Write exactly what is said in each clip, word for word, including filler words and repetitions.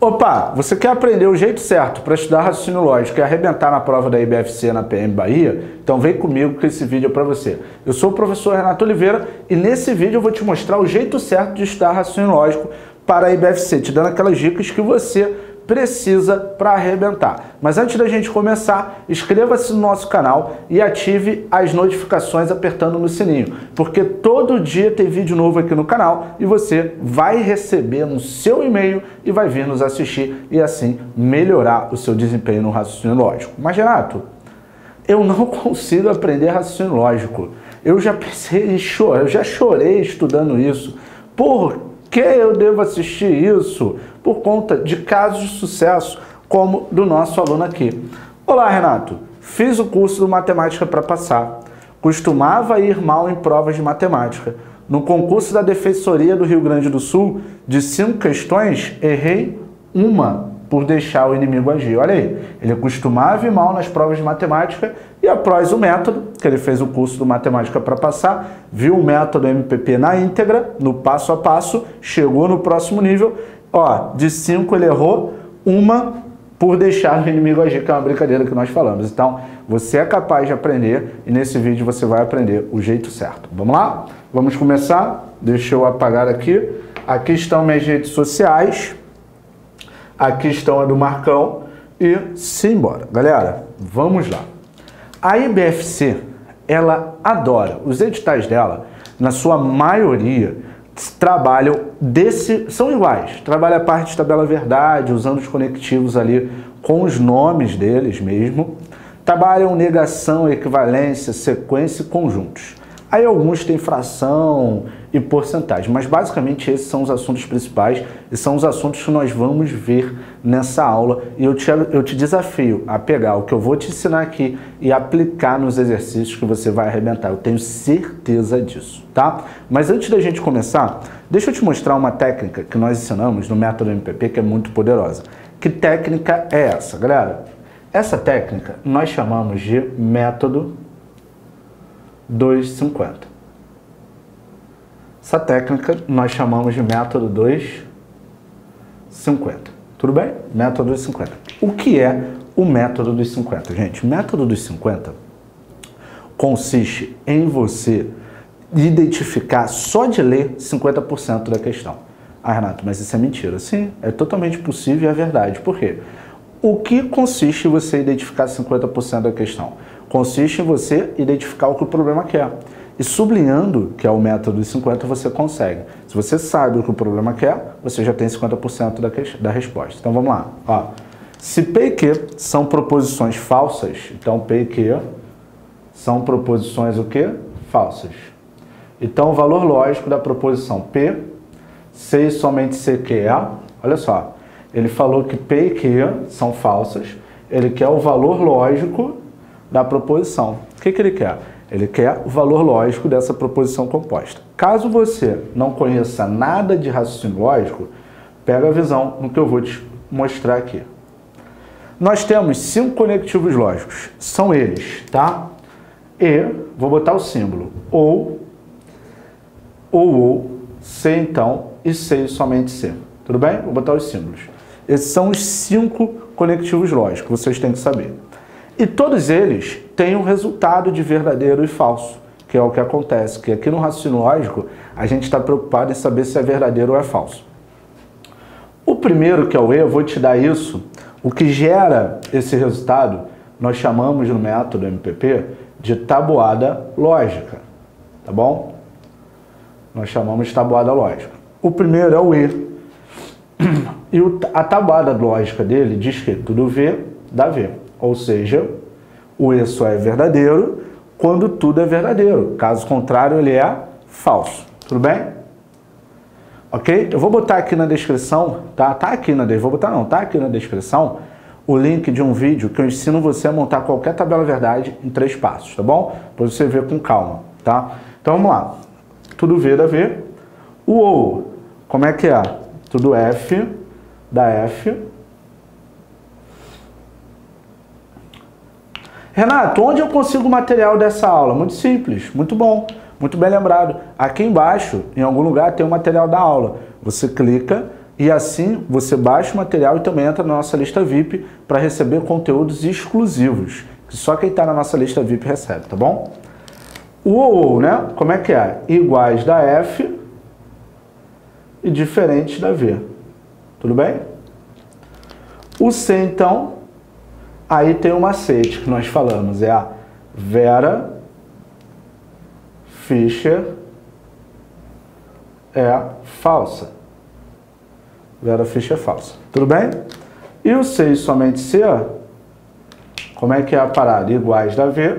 Opa, você quer aprender o jeito certo para estudar raciocínio lógico e arrebentar na prova da I B F C na P M Bahia? Então vem comigo que esse vídeo é para você. Eu sou o professor Renato Oliveira e nesse vídeo eu vou te mostrar o jeito certo de estudar raciocínio lógico para a I B F C, te dando aquelas dicas que você precisa para arrebentar. Mas antes da gente começar, inscreva-se no nosso canal e ative as notificações apertando no sininho, porque todo dia tem vídeo novo aqui no canal e você vai receber no seu e-mail e vai vir nos assistir e assim melhorar o seu desempenho no raciocínio lógico. Mas Renato, eu não consigo aprender raciocínio lógico. Eu já pensei em chorar, eu já chorei estudando isso. Por que eu devo assistir isso? Por conta de casos de sucesso, como do nosso aluno aqui. Olá, Renato. Fiz o curso do Matemática para Passar. Costumava ir mal em provas de matemática. No concurso da Defensoria do Rio Grande do Sul, de cinco questões, errei uma por deixar o inimigo agir. Olha aí, ele costumava ir mal nas provas de matemática e após o método, que ele fez o curso do Matemática para Passar, viu o método M P P na íntegra, no passo a passo, chegou no próximo nível. Ó, de cinco ele errou uma por deixar o inimigo agir, que é uma brincadeira que nós falamos. Então, você é capaz de aprender e nesse vídeo você vai aprender o jeito certo. Vamos lá? Vamos começar? Deixa eu apagar aqui. Aqui estão minhas redes sociais. Aqui estão a do Marcão. E simbora. Galera, vamos lá. A I B F C, ela adora, os editais dela, na sua maioria, trabalham desse, são iguais, trabalha a parte de tabela verdade, usando os conectivos ali com os nomes deles mesmo, trabalham negação, equivalência, sequência e conjuntos. Aí alguns têm fração e porcentagem, mas basicamente esses são os assuntos principais e são os assuntos que nós vamos ver nessa aula. E eu te, eu te desafio a pegar o que eu vou te ensinar aqui e aplicar nos exercícios que você vai arrebentar. Eu tenho certeza disso, tá? Mas antes da gente começar, deixa eu te mostrar uma técnica que nós ensinamos no método M P P que é muito poderosa. Que técnica é essa, galera? Essa técnica nós chamamos de método duzentos e cinquenta. Essa técnica nós chamamos de método duzentos e cinquenta. Tudo bem? Método duzentos e cinquenta. O que é o método dos cinquenta, gente? O método dos cinquenta consiste em você identificar, só de ler, cinquenta por cento da questão. Ah, Renato, mas isso é mentira. Sim, é totalmente possível e é verdade. Por quê? O que consiste em você identificar cinquenta por cento da questão? Consiste em você identificar o que o problema quer. E sublinhando que é o método dos cinquenta, você consegue. Se você sabe o que o problema quer, você já tem cinquenta por cento da, da resposta. Então vamos lá. Ó, se P e Q são proposições falsas, então P e Q são proposições o quê? Falsas. Então o valor lógico da proposição P, se e somente se que é, olha só, ele falou que P e Q são falsas, ele quer o valor lógico da proposição. O que que ele quer? Ele quer o valor lógico dessa proposição composta. Caso você não conheça nada de raciocínio lógico, pega a visão no que eu vou te mostrar aqui. Nós temos cinco conectivos lógicos. São eles, tá? E, vou botar o símbolo, ou, ou, ou, se então, e se e somente se. Tudo bem? Vou botar os símbolos. Esses são os cinco conectivos lógicos, vocês têm que saber. E todos eles têm um resultado de verdadeiro e falso, que é o que acontece, que aqui no raciocínio lógico a gente está preocupado em saber se é verdadeiro ou é falso. O primeiro, que é o E, eu vou te dar isso, o que gera esse resultado, nós chamamos no método M P P de tabuada lógica, tá bom? Nós chamamos de tabuada lógica. O primeiro é o E, e a tabuada lógica dele diz que tudo V dá V. Ou seja, o E só é verdadeiro quando tudo é verdadeiro. Caso contrário, ele é falso. Tudo bem? Ok? Eu vou botar aqui na descrição, tá? Tá aqui na descrição, vou botar não, tá aqui na descrição o link de um vídeo que eu ensino você a montar qualquer tabela verdade em três passos, tá bom? Para você ver com calma, tá? Então vamos lá. Tudo V dá V. O OU, como é que é? Tudo F dá F. Renato, onde eu consigo o material dessa aula? Muito simples, muito bom, muito bem lembrado. Aqui embaixo, em algum lugar, tem o material da aula. Você clica E assim você baixa o material e também entra na nossa lista V I P para receber conteúdos exclusivos, que só quem está na nossa lista V I P recebe, tá bom? O ou, né? Como é que é? Iguais da F e diferentes da V. Tudo bem? O C, então, aí tem um macete que nós falamos, é a Vera Fischer é falsa. Vera Fischer é falsa. Tudo bem? E o C e somente C, como é que é a parada? Iguais da V,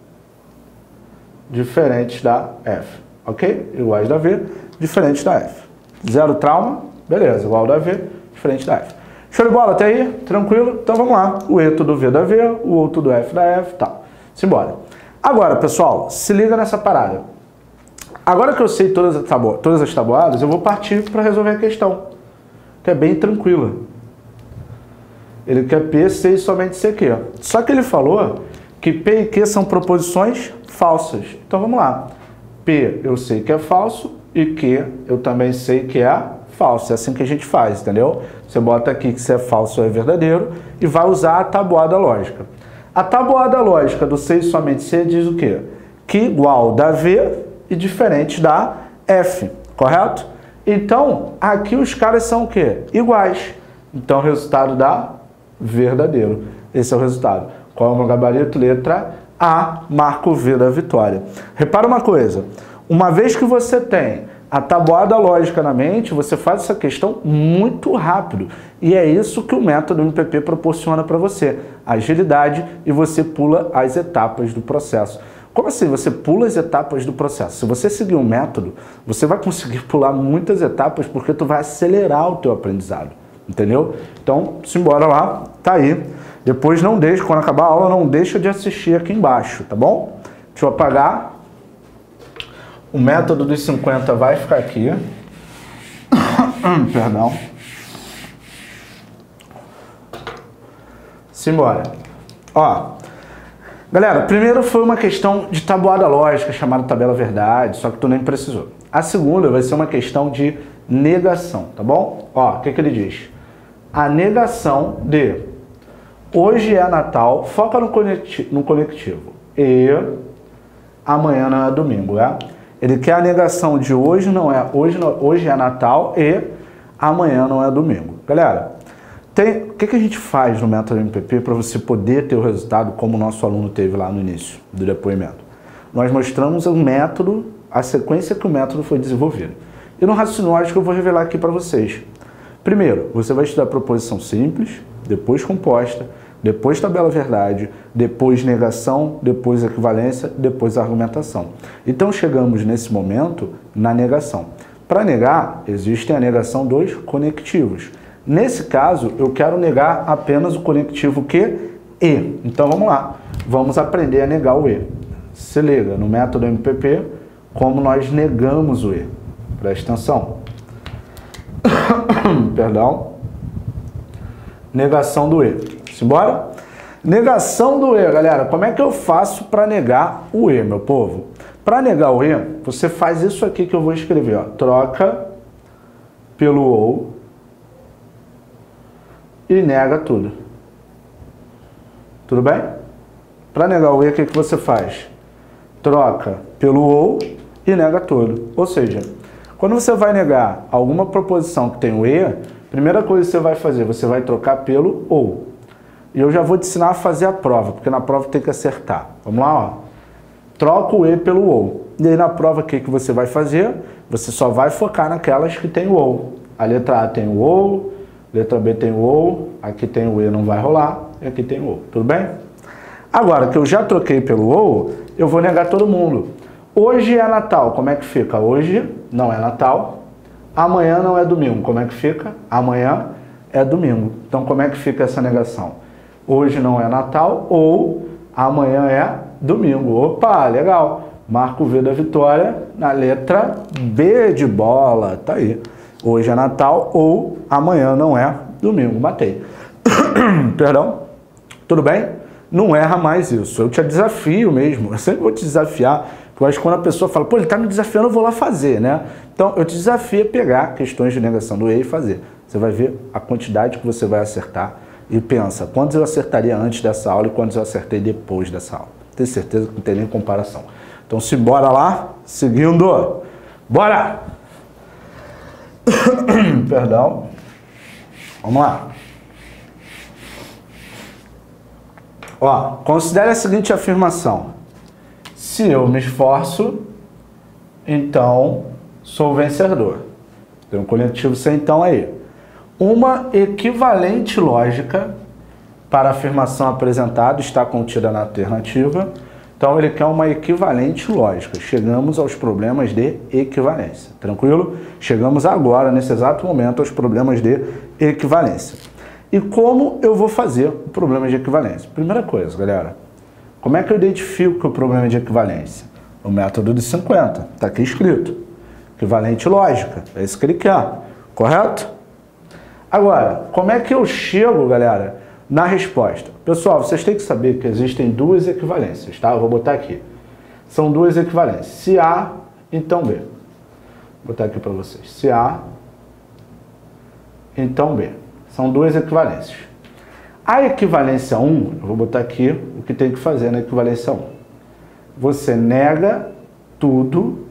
diferentes da F. Ok? Iguais da V, diferentes da F. Zero trauma? Beleza. Igual da V, diferente da F. Show de bola até aí? Tranquilo? Então vamos lá. O E tudo V da V, o O tudo F da F e tal. Simbora. Agora, pessoal, se liga nessa parada. Agora que eu sei todas as, tabu todas as tabuadas, eu vou partir para resolver a questão, que é bem tranquila. Ele quer P, C e somente C Q. Só que ele falou que P e Q são proposições falsas. Então vamos lá. P eu sei que é falso e Q eu também sei que é falso. É assim que a gente faz, entendeu? Você bota aqui que se é falso ou é verdadeiro e vai usar a tabuada lógica. A tabuada lógica do C e somente C diz o quê? Que igual da V e diferente da F, correto? Então, aqui os caras são o quê? Iguais. Então, o resultado dá verdadeiro. Esse é o resultado. Qual é o meu gabarito? Letra A, marco V da vitória. Repara uma coisa. Uma vez que você tem a tabuada lógica na mente, você faz essa questão muito rápido. E é isso que o método M P P proporciona para você. Agilidade e você pula as etapas do processo. Como assim? Você pula as etapas do processo. Se você seguir um método, você vai conseguir pular muitas etapas porque tu vai acelerar o teu aprendizado. Entendeu? Então, simbora lá. Tá aí. Depois não deixa, quando acabar a aula, não deixa de assistir aqui embaixo, tá bom? Deixa eu apagar. O método dos cinquenta vai ficar aqui. Perdão. Simbora. Ó. Galera, primeiro foi uma questão de tabuada lógica, chamada tabela verdade, só que tu nem precisou. A segunda vai ser uma questão de negação, tá bom? Ó, o que que ele diz? A negação de hoje é Natal, foca no conectivo, no conectivo, e amanhã não é domingo, é? Ele quer a negação de hoje não é, hoje, não, hoje é Natal e amanhã não é domingo. Galera, tem, o que, que a gente faz no método M P P para você poder ter o resultado como o nosso aluno teve lá no início do depoimento? Nós mostramos o método, a sequência que o método foi desenvolvido. E no raciocínio lógico eu vou revelar aqui para vocês. Primeiro, você vai estudar proposição simples, depois composta, depois tabela verdade, depois negação, depois equivalência, depois argumentação. Então chegamos nesse momento na negação. Para negar, existe a negação dos conectivos. Nesse caso, eu quero negar apenas o conectivo Q, E. Então vamos lá, vamos aprender a negar o E. Se liga, no método M P P, como nós negamos o E. Presta atenção. Perdão. Negação do E. Simbora? Negação do E, galera. Como é que eu faço para negar o E, meu povo? Para negar o E, você faz isso aqui que eu vou escrever, ó. Troca pelo ou e nega tudo. Tudo bem? Para negar o E, o que, que você faz? Troca pelo ou e nega tudo. Ou seja, quando você vai negar alguma proposição que tem o E, a primeira coisa que você vai fazer, você vai trocar pelo ou. E eu já vou te ensinar a fazer a prova, porque na prova tem que acertar. Vamos lá, ó. Troca o E pelo ou. E aí na prova o que, que você vai fazer? Você só vai focar naquelas que tem o ou. A letra A tem o ou, letra B tem o ou, aqui tem o E, não vai rolar, e aqui tem o ou. Tudo bem? Agora que eu já troquei pelo ou, eu vou negar todo mundo. Hoje é Natal, como é que fica? Hoje não é Natal. Amanhã não é domingo, como é que fica? Amanhã é domingo. Então como é que fica essa negação? Hoje não é Natal ou amanhã é domingo. Opa, legal. Marco V da vitória na letra B de bola. Tá aí. Hoje é Natal ou amanhã não é domingo. Matei. Perdão. Tudo bem? Não erra mais isso. Eu te desafio mesmo. Eu sempre vou te desafiar Eu acho que quando a pessoa fala, pô, ele está me desafiando, eu vou lá fazer, né? Então, eu te desafio a pegar questões de negação do E e fazer. Você vai ver a quantidade que você vai acertar e pensa, quantos eu acertaria antes dessa aula e quantos eu acertei depois dessa aula. Tenho certeza que não tem nem comparação. Então, se bora lá, seguindo. Bora! Perdão. Vamos lá. Ó, considere a seguinte afirmação. Se eu me esforço, então sou vencedor. Tem um coletivo sem então aí. Uma equivalente lógica para a afirmação apresentada está contida na alternativa. Então ele quer uma equivalente lógica. Chegamos aos problemas de equivalência. Tranquilo? Chegamos agora, nesse exato momento, aos problemas de equivalência. E como eu vou fazer o problema de equivalência? Primeira coisa, galera. Como é que eu identifico o problema de equivalência? O método de cinquenta. Está aqui escrito. Equivalente lógica. É isso que ele quer. Correto? Agora, como é que eu chego, galera, na resposta? Pessoal, vocês têm que saber que existem duas equivalências, tá? Eu vou botar aqui. São duas equivalências. Se A, então B. Vou botar aqui para vocês. Se A, então B. São duas equivalências. A equivalência um, eu vou botar aqui o que tem que fazer na equivalência um. Você nega tudo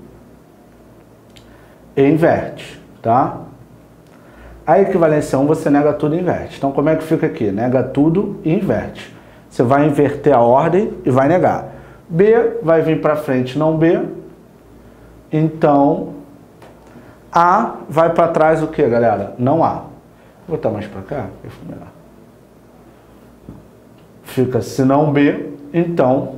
e inverte, tá? A equivalência um, você nega tudo e inverte. Então, como é que fica aqui? Nega tudo e inverte. Você vai inverter a ordem e vai negar. B vai vir para frente, não B. Então, A vai para trás o que, galera? Não A. Vou botar mais para cá, que fica melhor. Fica se não B, então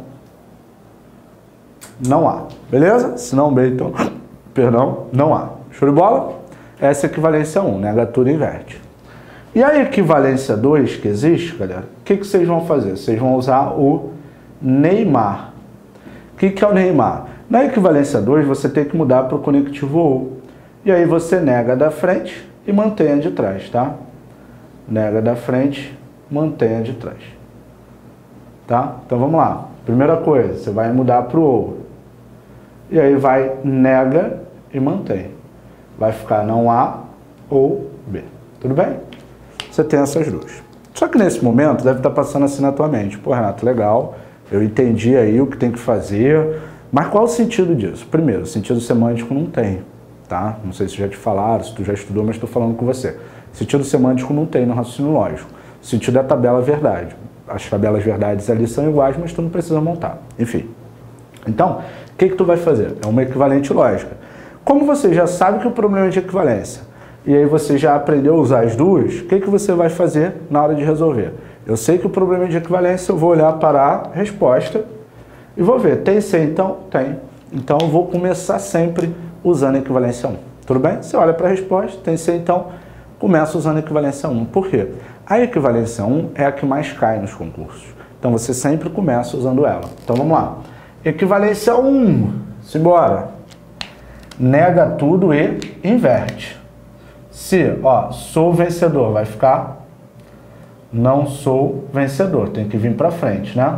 não A. Beleza? Se não B, então, perdão, não A. Show de bola? Essa é a equivalência um, nega tudo e inverte. E a equivalência dois que existe, galera, o que, que vocês vão fazer? Vocês vão usar o Neymar. O que, que é o Neymar? Na equivalência dois, você tem que mudar para o conectivo ou. E aí você nega da frente e mantém a de trás, tá? Nega da frente, mantém a de trás. Tá? Então vamos lá. Primeira coisa, você vai mudar para o ou. E aí vai nega e mantém. Vai ficar não A ou B. Tudo bem? Você tem essas duas. Só que nesse momento deve estar passando assim na tua mente. Pô, Renato, legal. Eu entendi aí o que tem que fazer. Mas qual o sentido disso? Primeiro, o sentido semântico não tem. Tá? Não sei se já te falaram, se tu já estudou, mas estou falando com você. Sentido semântico não tem no raciocínio lógico. O sentido é a tabela verdade. As tabelas verdades ali são iguais, mas tu não precisa montar. Enfim. Então, o que, que tu vai fazer? É uma equivalente lógica. Como você já sabe que o problema é de equivalência, e aí você já aprendeu a usar as duas, o que, que você vai fazer na hora de resolver? Eu sei que o problema é de equivalência, eu vou olhar para a resposta e vou ver. Tem C então? Tem. Então eu vou começar sempre usando a equivalência um. Tudo bem? Você olha para a resposta, tem C então, começa usando a equivalência um. Por quê? A equivalência um é a que mais cai nos concursos. Então você sempre começa usando ela. Então vamos lá. Equivalência um. Simbora. Nega tudo e inverte. Se, ó, sou vencedor, vai ficar não sou vencedor. Tem que vir para frente, né?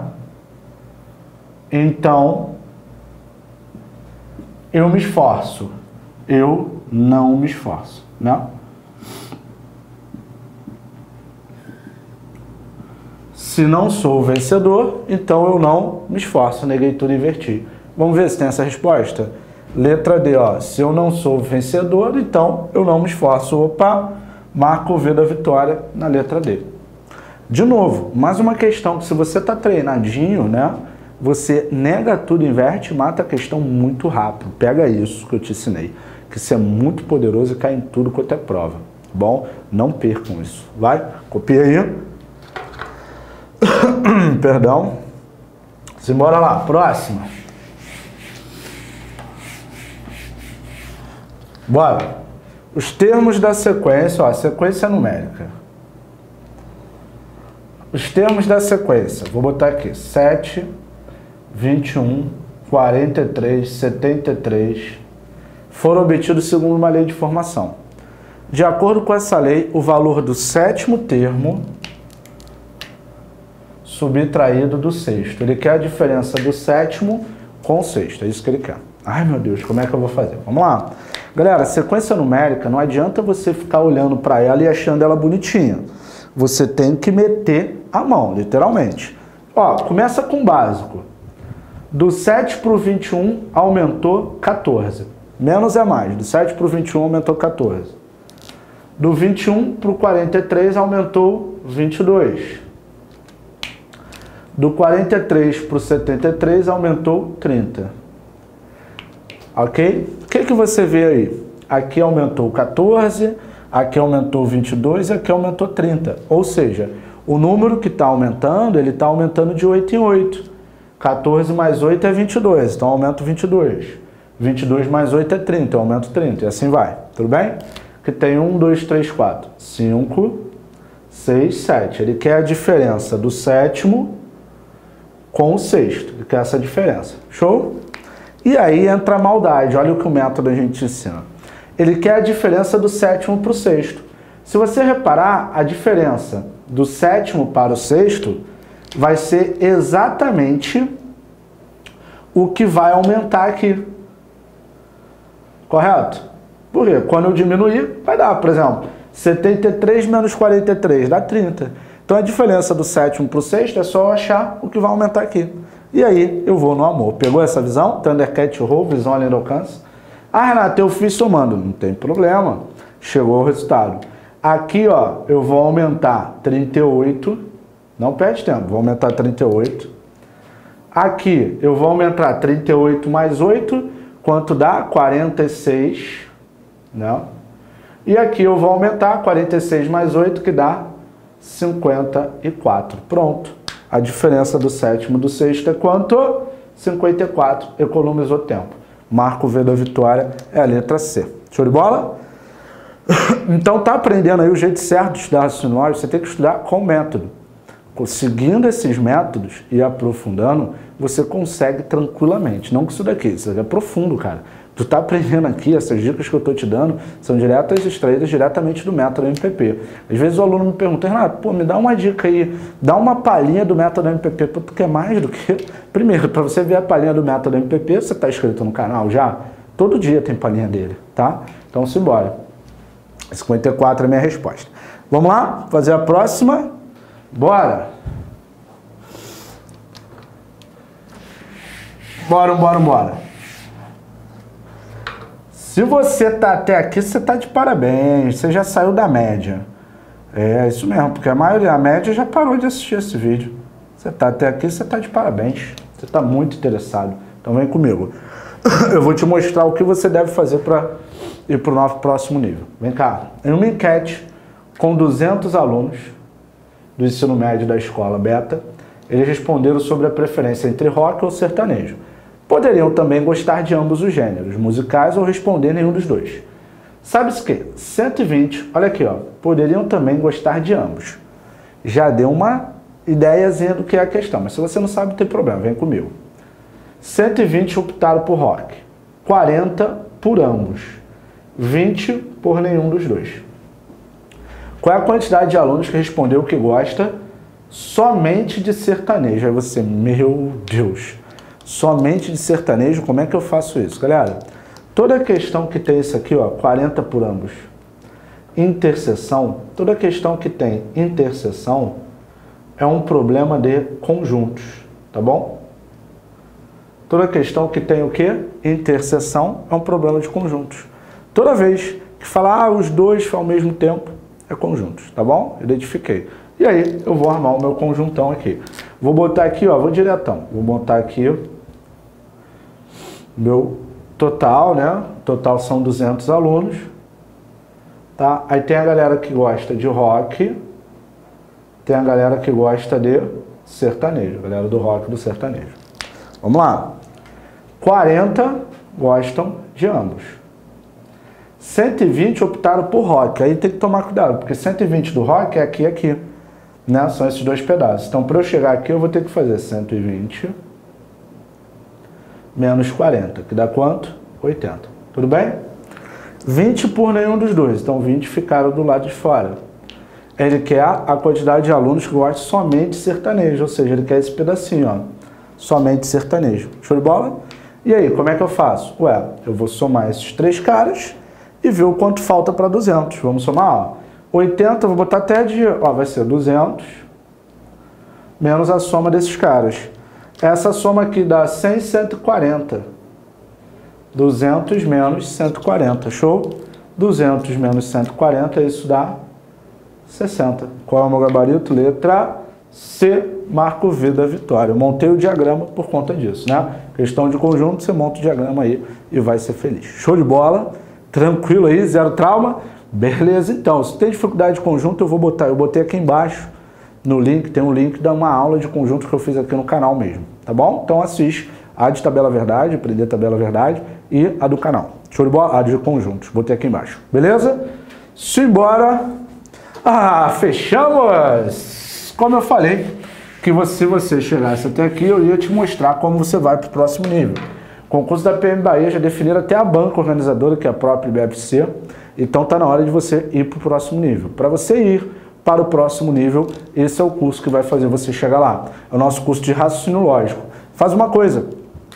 Então, eu me esforço. Eu não me esforço, né? Se não sou vencedor, então eu não me esforço. Neguei tudo e inverti. Vamos ver se tem essa resposta? Letra D, ó. Se eu não sou vencedor, então eu não me esforço. Opa, marco o V da vitória na letra D. De novo, mais uma questão que se você está treinadinho, né? Você nega tudo, inverte, mata a questão muito rápido. Pega isso que eu te ensinei, que isso é muito poderoso e cai em tudo quanto é prova. Bom, não percam isso. Vai, copia aí. Perdão. Simbora lá, próxima. Bora. Os termos da sequência, ó, sequência numérica. Os termos da sequência, vou botar aqui, sete, vinte e um, quarenta e três, setenta e três, foram obtidos segundo uma lei de formação. De acordo com essa lei, o valor do sétimo termo subtraído do sexto. Ele quer a diferença do sétimo com o sexto. É isso que ele quer. Ai, meu Deus, como é que eu vou fazer? Vamos lá. Galera, sequência numérica, não adianta você ficar olhando para ela e achando ela bonitinha. Você tem que meter a mão, literalmente. Ó, começa com o básico. Do sete para o vinte e um aumentou quatorze. Menos é mais. Do sete para o vinte e um aumentou quatorze. Do vinte e um para o quarenta e três aumentou vinte e dois. Do quarenta e três para o setenta e três aumentou trinta. Ok? O que que você vê aí? Aqui aumentou quatorze, aqui aumentou vinte e dois e aqui aumentou trinta. Ou seja, o número que está aumentando, ele está aumentando de oito em oito. quatorze mais oito é vinte e dois, então aumento vinte e dois. vinte e dois mais oito é trinta, eu aumento trinta. E assim vai. Tudo bem? Que tem um, dois, três, quatro, cinco, seis, sete. Ele quer a diferença do sétimo com o sexto. Ele quer essa diferença. Show? E aí entra a maldade. Olha o que o método a gente ensina. Ele quer a diferença do sétimo para o sexto. Se você reparar, a diferença do sétimo para o sexto vai ser exatamente o que vai aumentar aqui. Correto? Por quê? Quando eu diminuir, vai dar, por exemplo, setenta e três menos quarenta e três dá trinta. Então a diferença do sétimo para o sexto é só eu achar o que vai aumentar aqui. E aí eu vou no amor. Pegou essa visão? Thundercat Roll, visão além do alcance. Ah, Renato, eu fiz somando. Não tem problema. Chegou o resultado. Aqui, ó, eu vou aumentar trinta e oito. Não perde tempo. Vou aumentar trinta e oito. Aqui, eu vou aumentar trinta e oito mais oito. Quanto dá? quarenta e seis. Né? E aqui eu vou aumentar quarenta e seis mais oito, que dá cinquenta e quatro. Pronto. A diferença do sétimo e do sexto é quanto? cinquenta e quatro. Economizou tempo. Marco V da vitória é a letra C. Show de bola? Então tá aprendendo aí o jeito certo de estudar raciocínio lógico. Você tem que estudar com método. Seguindo esses métodos e aprofundando, você consegue tranquilamente. Não que isso daqui, isso daqui é profundo, cara. Tu tá aprendendo aqui, essas dicas que eu tô te dando são diretas extraídas diretamente do método M P P. Às vezes o aluno me pergunta, Renato, pô, me dá uma dica aí, dá uma palhinha do método M P P. Pô, tu quer mais do que... Primeiro, para você ver a palhinha do método M P P, você tá inscrito no canal já? Todo dia tem palhinha dele, tá? Então, simbora. cinquenta e quatro é a minha resposta. Vamos lá? Fazer a próxima? Bora! Bora, bora, bora. Se você tá até aqui, você tá de parabéns. Você já saiu da média. É isso mesmo, porque a maioria, a média já parou de assistir esse vídeo. Você tá até aqui, você tá de parabéns. Você tá muito interessado. Então vem comigo. Eu vou te mostrar o que você deve fazer para ir para o nosso próximo nível. Vem cá. Em uma enquete com duzentos alunos do ensino médio da escola Beta, eles responderam sobre a preferência entre rock ou sertanejo. Poderiam também gostar de ambos os gêneros, musicais, ou responder nenhum dos dois. Sabe-se que? cento e vinte, olha aqui, ó, poderiam também gostar de ambos. Já deu uma ideiazinha do que é a questão, mas se você não sabe, não tem problema, vem comigo. cento e vinte optaram por rock, quarenta por ambos, vinte por nenhum dos dois. Qual é a quantidade de alunos que respondeu que gosta somente de sertanejo? Aí você, meu Deus, somente de sertanejo, como é que eu faço isso? Galera, toda questão que tem isso aqui, ó, quarenta por ambos, interseção, toda questão que tem interseção é um problema de conjuntos, tá bom? Toda questão que tem o quê? Interseção é um problema de conjuntos. Toda vez que falar ah, os dois ao mesmo tempo, é conjuntos, tá bom? Identifiquei. E aí, eu vou armar o meu conjuntão aqui. Vou botar aqui, ó, vou diretão. Vou botar aqui meu total, né? Total são duzentos alunos, tá? Aí tem a galera que gosta de rock, tem a galera que gosta de sertanejo, a galera do rock e do sertanejo. Vamos lá. quarenta gostam de ambos. cento e vinte optaram por rock. Aí tem que tomar cuidado, porque cento e vinte do rock é aqui e aqui, né? São esses dois pedaços. Então, para eu chegar aqui, eu vou ter que fazer cento e vinte menos quarenta, que dá quanto? oitenta. Tudo bem? vinte por nenhum dos dois. Então, vinte ficaram do lado de fora. Ele quer a quantidade de alunos que gostam somente de sertanejo, ou seja, ele quer esse pedacinho, ó. somente sertanejo. Show de bola? E aí, como é que eu faço? Ué, eu vou somar esses três caras e ver o quanto falta para duzentos. Vamos somar, ó. oitenta, vou botar até de... Ó, vai ser duzentos menos a soma desses caras. Essa soma aqui dá cem, cento e quarenta. duzentos menos cento e quarenta, show? duzentos menos cento e quarenta, isso dá sessenta. Qual é o meu gabarito? Letra C, marco V da vitória. Eu montei o diagrama por conta disso, né? Questão de conjunto, você monta o diagrama aí e vai ser feliz. Show de bola? Tranquilo aí, zero trauma? Beleza, então. Se tem dificuldade de conjunto, eu vou botar. Eu botei aqui embaixo no link, tem um link de uma aula de conjunto que eu fiz aqui no canal mesmo, tá bom? Então assiste a de tabela verdade, aprender tabela verdade e a do canal. Show de bola? A de conjuntos. Botei aqui embaixo. Beleza? Simbora! Ah, fechamos! Como eu falei, que você, se você chegasse até aqui, eu ia te mostrar como você vai para o próximo nível. O concurso da P M Bahia já definiram até a banca organizadora, que é a própria I B F C. Então está na hora de você ir para o próximo nível. Para você ir para o próximo nível, esse é o curso que vai fazer você chegar lá. É o nosso curso de raciocínio lógico. Faz uma coisa.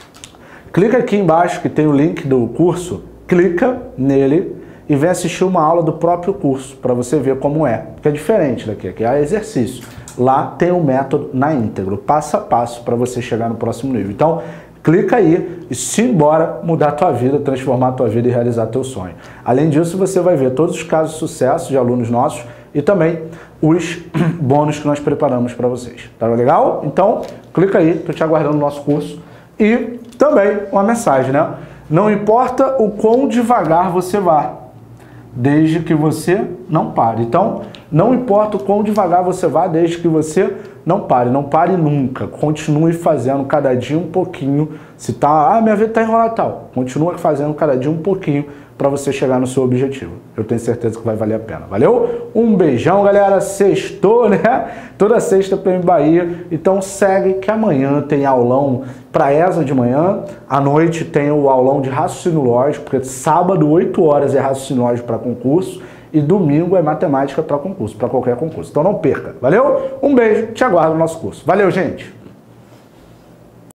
Clica aqui embaixo que tem o link do curso, clica nele e vem assistir uma aula do próprio curso, para você ver como é. Porque é diferente daqui, aqui é exercício. Lá tem o método na íntegra, passo a passo, para você chegar no próximo nível. Então, clica aí e simbora mudar a tua vida, transformar a tua vida e realizar teu sonho. Além disso, você vai ver todos os casos de sucesso de alunos nossos e também os bônus que nós preparamos para vocês. Tá legal? Então, clica aí, tô te aguardando no nosso curso. E também uma mensagem, né? Não importa o quão devagar você vá, desde que você não pare. Então, não importa o quão devagar você vá, desde que você não pare. Não pare nunca. Continue fazendo cada dia um pouquinho. Se tá, ah, minha vida tá enrolada e tal. Continua fazendo cada dia um pouquinho para você chegar no seu objetivo. Eu tenho certeza que vai valer a pena. Valeu? Um beijão, galera. Sextou, né? Toda sexta P M Bahia. Então segue que amanhã tem aulão para E S A de manhã. À noite tem o aulão de raciocínio lógico, porque sábado, oito horas, é raciocínio lógico para concurso. E domingo é matemática para concurso, para qualquer concurso. Então não perca. Valeu? Um beijo. Te aguardo no nosso curso. Valeu, gente!